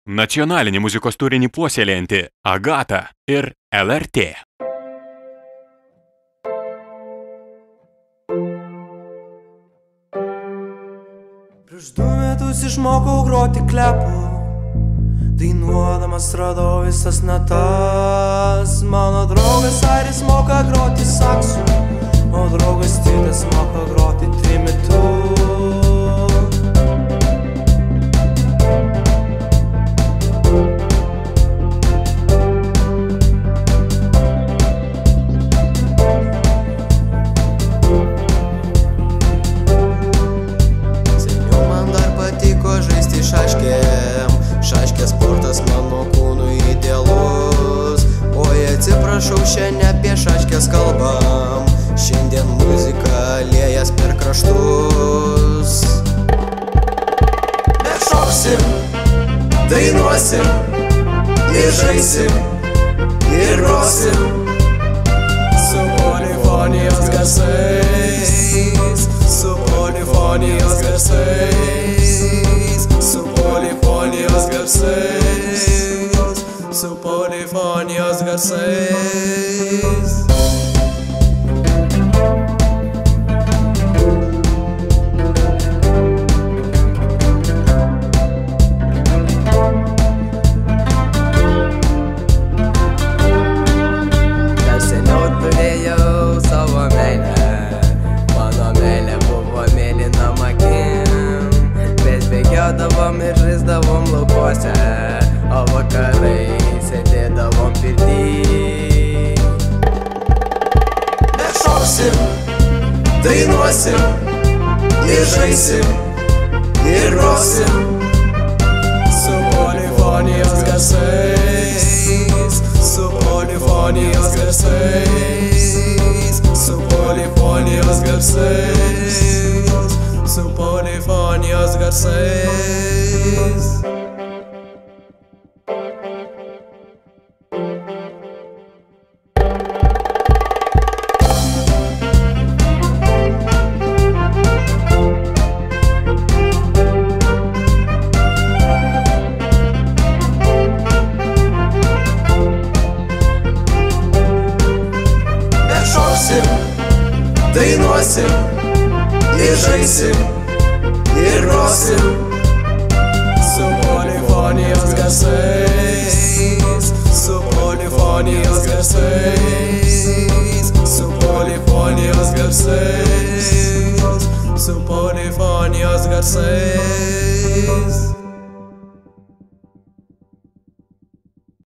Nacionalinį muzikos turinį puoselėjanti Agata ir LRT. Prieš 2 metus išmokau groti klepu, dainuodamas radau visas natas. Mano draugas Aris moka groti saksu, o draugas Titas moka groti trimitu. Šaškės sportas mano kūnui idealus. Oi, atsiprašau, šiandien apie šaškės kalbam. Šiandien muzika liejas per kraštus. Mes šoksim, dainuosim, ir žaisim, ir grosim su polifonijos garsais, su polifonijos garsais, su polifonijos garsais, su polifonijos garsais. Dar seniau turėjau savo meilę, mano meilė buvo mėlyna akim. Mes bėgiodavom ir žaisdavom laukuose, o vakarai sėdėdavom pirty. Mes šoksim, dainuosim, ir žaisim, ir grosim su polifonijos garsais, su polifonijos garsais, su polifonijos garsais, su polifonijos garsais. Mes šoksim, dainuosim, ir žaisim,